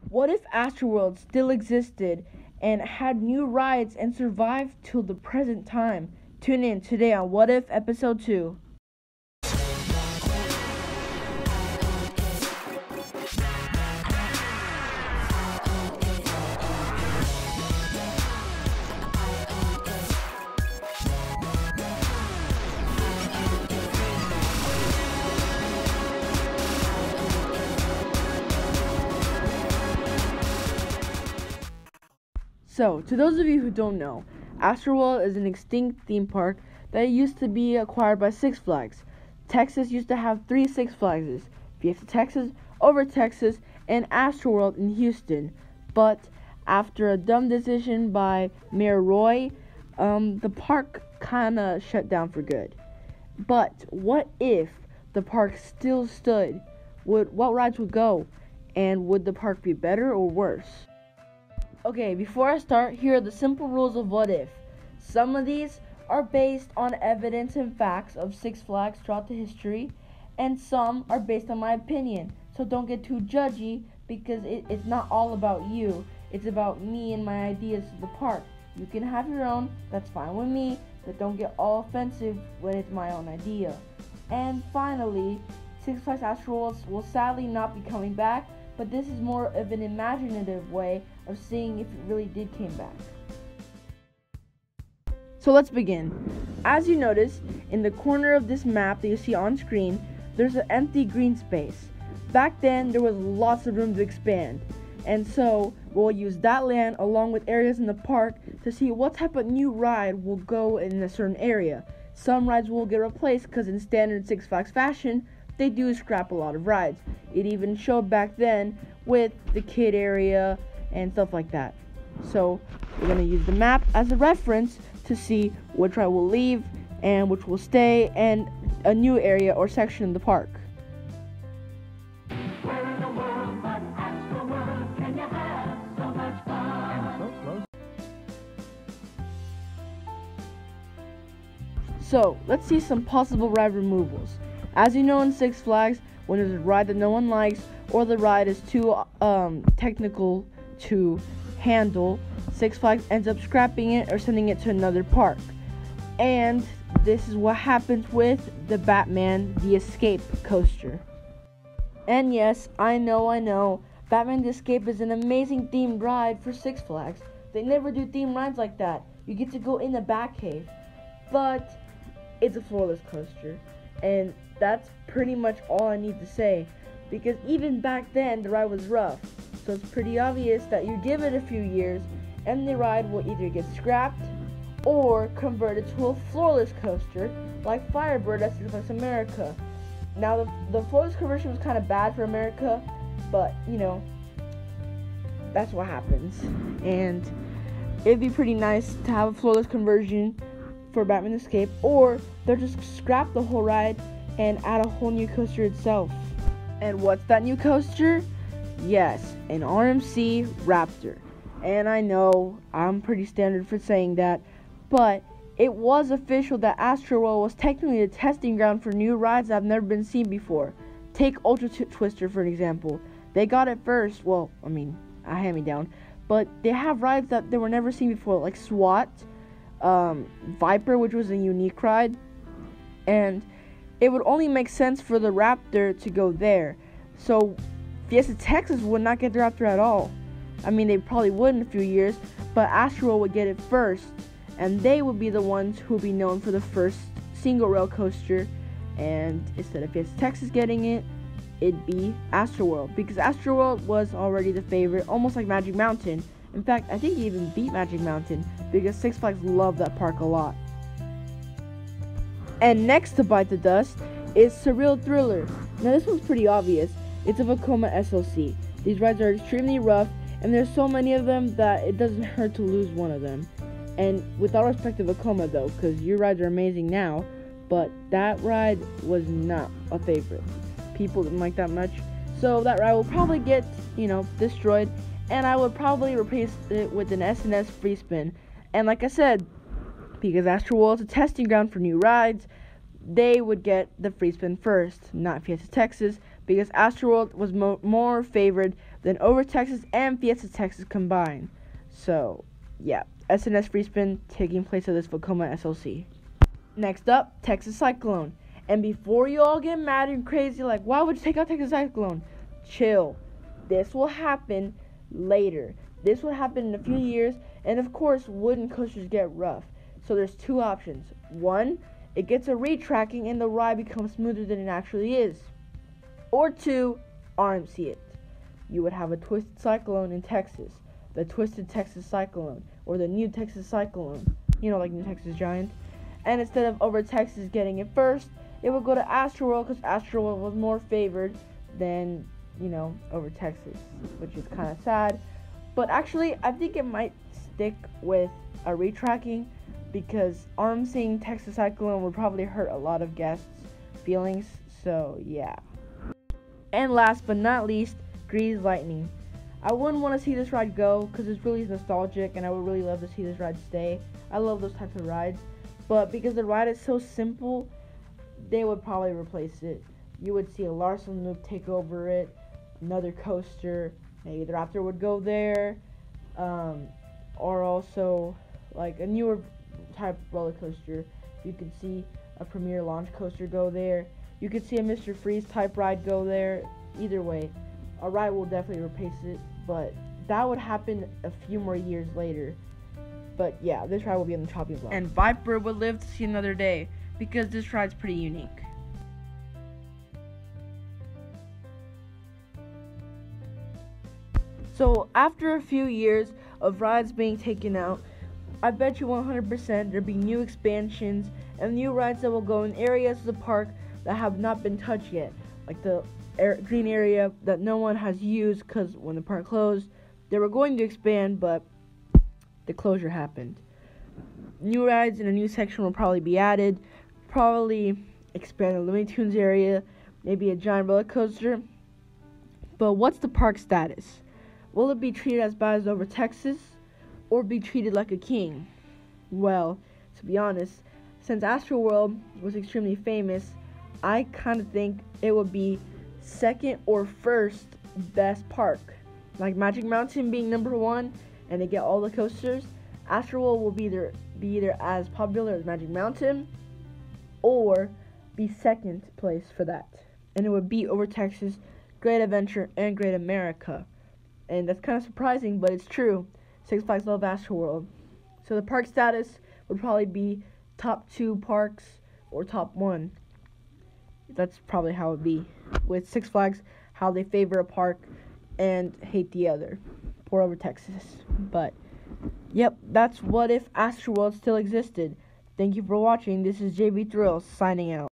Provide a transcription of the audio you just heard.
What if Astroworld still existed and had new rides and survived till the present time? Tune in today on What If Episode 2. So, to those of you who don't know, Astroworld is an extinct theme park that used to be acquired by Six Flags. Texas used to have 3 Six Flagses: Fiesta Texas, Over Texas, and Astroworld in Houston. But after a dumb decision by Mayor Roy, the park kinda shut down for good. But what if the park still stood? What rides would go? And would the park be better or worse? Okay, before I start, here are the simple rules of what if. Some of these are based on evidence and facts of Six Flags throughout the history, and some are based on my opinion. So don't get too judgy, because it's not all about you. It's about me and my ideas of the park. You can have your own, that's fine with me, but don't get all offensive when it's my own idea. And finally, Six Flags Astroworld will sadly not be coming back, but this is more of an imaginative way of seeing if it really did came back. So let's begin. As you notice, in the corner of this map that you see on screen, there's an empty green space. Back then, there was lots of room to expand, and so we'll use that land along with areas in the park to see what type of new ride will go in a certain area. Some rides will get replaced because in standard Six Flags fashion, they do scrap a lot of rides. It even showed back then with the kid area and stuff like that. So we're going to use the map as a reference to see which ride will leave and which will stay, and a new area or section in the park. So let's see some possible ride removals. As you know, in Six Flags, when there's a ride that no one likes or the ride is too technical to handle, Six Flags ends up scrapping it or sending it to another park. And this is what happens with the Batman The Escape coaster. And yes, I know, Batman The Escape is an amazing themed ride for Six Flags. They never do themed rides like that. You get to go in the Batcave, but it's a floorless coaster. And that's pretty much all I need to say, because even back then the ride was rough, so it's pretty obvious that you give it a few years and the ride will either get scrapped or converted to a floorless coaster like Firebird at Six Flags America. Now the floorless conversion was kind of bad for America, but you know, that's what happens, and it'd be pretty nice to have a floorless conversion for Batman Escape, or they'll just scrap the whole ride and add a whole new coaster itself. And what's that new coaster? Yes, an RMC Raptor. And I know I'm pretty standard for saying that, but it was official that Astroworld was technically a testing ground for new rides that have never been seen before. Take Ultra Twister for an example. They got it first, well, I mean, a hand-me-down, but they have rides that they were never seen before, like SWAT, Viper, which was a unique ride, and it would only make sense for the Raptor to go there. So Fiesta Texas would not get the Raptor at all. I mean, they probably would in a few years, but Astroworld would get it first, and they would be the ones who would be known for the first single rail coaster. And instead of Fiesta Texas getting it, it'd be Astroworld, because Astroworld was already the favorite, almost like Magic Mountain. In fact, I think he even beat Magic Mountain, because Six Flags loved that park a lot. And next to bite the dust is Surreal Thriller. Now this one's pretty obvious. It's a Vekoma SLC. These rides are extremely rough, and there's so many of them that it doesn't hurt to lose one of them. And with all respect to Vekoma though, because your rides are amazing now, but that ride was not a favorite. People didn't like that much, so that ride will probably get, destroyed, and I would probably replace it with an S&S free spin. And like I said, because Astroworld is a testing ground for new rides, they would get the free spin first, not Fiesta Texas, because Astroworld was more favored then Over Texas and Fiesta Texas combined. So, yeah, SNS Free Spin taking place at this Vekoma SLC. Next up, Texas Cyclone. And before you all get mad and crazy, like, why would you take out Texas Cyclone? Chill. This will happen later. This will happen in a few years, and of course, wooden coasters get rough. So there's two options. One, it gets a retracking and the ride becomes smoother than it actually is. Or two, RMC it. You would have a Twisted Cyclone in Texas, the Twisted Texas Cyclone, or the New Texas Cyclone, like New Texas Giant. And instead of Over Texas getting it first, it would go to Astroworld because Astroworld was more favored than, Over Texas, which is kind of sad. But actually, I think it might stick with a retracking because RMCing Texas Cyclone would probably hurt a lot of guests' feelings. So, yeah. And last but not least, Grease Lightning. I wouldn't want to see this ride go because it's really nostalgic and I would really love to see this ride stay. I love those types of rides. But because the ride is so simple, they would probably replace it. You would see a Larson Loop take over it, another coaster, maybe the Raptor would go there, or also like a newer type roller coaster. You could see a Premier Launch coaster go there. You could see a Mr. Freeze type ride go there. Either way, a ride will definitely replace it, but that would happen a few more years later. But yeah, this ride will be on the chopping block. And Viper would live to see another day because this ride's pretty unique. So after a few years of rides being taken out, I bet you 100% there'll be new expansions and new rides that will go in areas of the park that have not been touched yet, like the green area that no one has used because when the park closed, they were going to expand, but the closure happened. New rides in a new section will probably be added, probably expand the Looney Tunes area, maybe a giant roller coaster. But what's the park status? Will it be treated as bad as Over Texas, or be treated like a king? Well, to be honest, since Astroworld was extremely famous, I kind of think it would be second or first best park. Like Magic Mountain being number one, and they get all the coasters, Astroworld will be either as popular as Magic Mountain, or be second place for that. And it would beat Over Texas, Great Adventure, and Great America. And that's kind of surprising, but it's true. Six Flags love Astroworld. So the park status would probably be top 2 parks or top 1. That's probably how it would be. With Six Flags, how they favor a park and hate the other. Poor Over Texas. But, yep, that's what if Astroworld still existed. Thank you for watching. This is JB Thrills signing out.